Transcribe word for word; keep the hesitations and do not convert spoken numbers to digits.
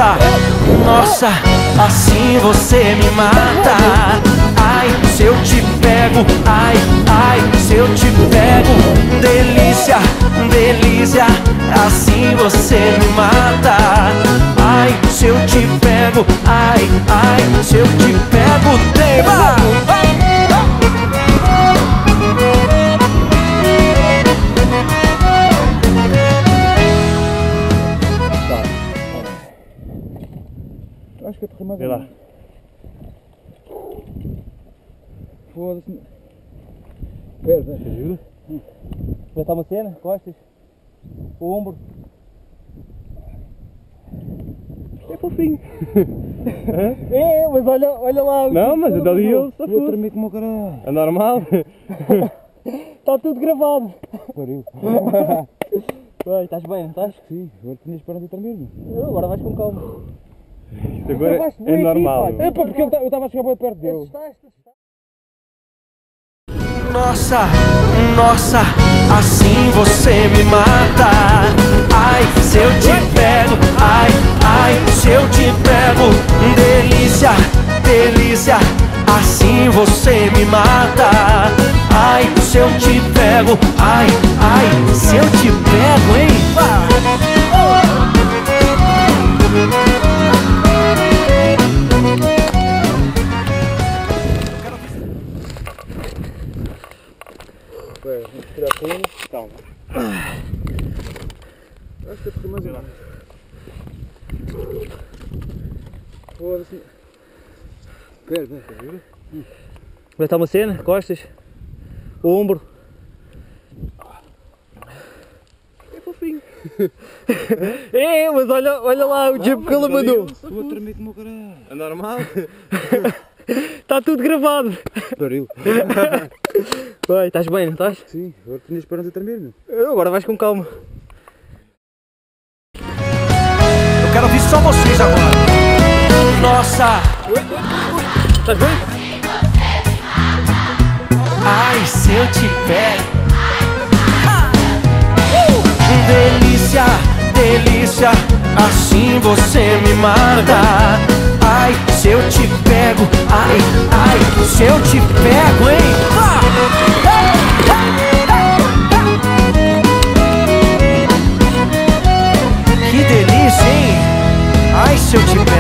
Nossa, nossa, assim você me mata. Ai, se eu te pego, ai, ai, se eu te pego. Delícia, delícia, assim você me mata. Ai, se eu te pego, ai, ai, se eu te pego, tema. Acho que eu torrei mais. Vê lá. Foda-se. Pera, pera. Ajuda? Já está uma cena? Costas? O ombro? É fofinho. É, mas olha, olha lá. Não, mas dali ele só vou tremer como o caralho. É normal. Está tudo gravado. Pariu. Vai, estás bem, não estás? Sim, agora tinhas esperança de tremer. Agora vais com calma. Isto agora é normal. É pá, porque eu estava a chegar bem perto dele. Nossa, nossa, assim você me mata. Ai, se eu te pego, ai, ai, se eu te pego. Delícia, delícia, assim você me mata. Ai, se eu te pego, ai, ai, se eu te pego, hein? Vamos tirar a pena. Calma. Acho que eu torrei mais um. Foda-se. Pera, pera. Já está uma cena? Costas? O ombro? É fofinho. É, mas olha, olha lá o jeep que ela mandou. Vou tremer como o caralho. É normal. Está tudo gravado. Pariu. Vai, estás bem, não estás? Sim, agora tinha esperança de tremer, meu. Agora vais com calma. Eu quero ouvir só vocês agora. Nossa, Estás bem? ai, se eu te pego. Delícia, delícia, assim você me mata. Ai, se eu te pego, ai, ai, se eu te pego, hein? Que delícia, hein? Ai, se eu te pego.